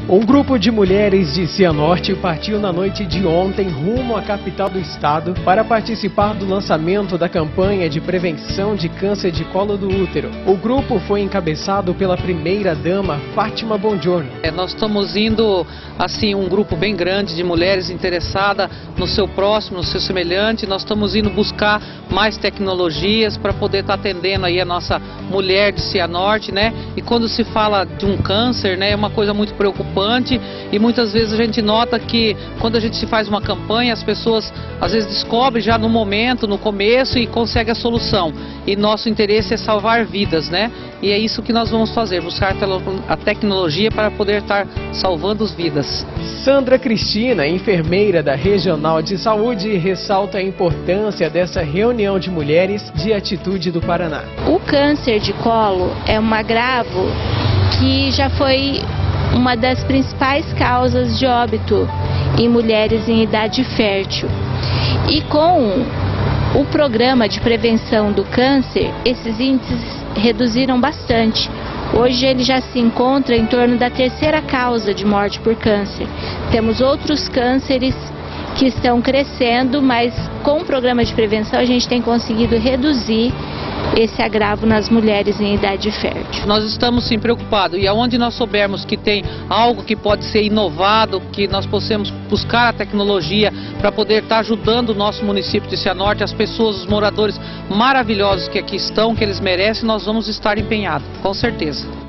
Um grupo de mulheres de Cianorte partiu na noite de ontem rumo à capital do estado para participar do lançamento da campanha de prevenção de câncer de colo do útero. O grupo foi encabeçado pela primeira-dama Fátima Bongiorno. Nós estamos indo, assim, um grupo bem grande de mulheres interessadas no seu próximo, no seu semelhante. Nós estamos indo buscar mais tecnologias para poder estar atendendo aí a nossa mulher de Cianorte, né? E quando se fala de um câncer, né, é uma coisa muito preocupante e muitas vezes a gente nota que quando a gente se faz uma campanha, as pessoas às vezes descobrem já no momento, no começo e conseguem a solução. E nosso interesse é salvar vidas, né? E é isso que nós vamos fazer, buscar a tecnologia para poder estar salvando vidas. Sandra Cristina, enfermeira da Regional de Saúde, ressalta a importância dessa reunião de mulheres de Atitude do Paraná. O câncer de colo é um agravo que já foi uma das principais causas de óbito em mulheres em idade fértil. E com o programa de prevenção do câncer, esses índices reduziram bastante. Hoje ele já se encontra em torno da terceira causa de morte por câncer. Temos outros cânceres que estão crescendo, mas com o programa de prevenção a gente tem conseguido reduzir esse agravo nas mulheres em idade fértil. Nós estamos sim preocupados e aonde nós soubermos que tem algo que pode ser inovado, que nós possamos buscar a tecnologia para poder estar ajudando o nosso município de Cianorte, as pessoas, os moradores maravilhosos que aqui estão, que eles merecem, nós vamos estar empenhados, com certeza.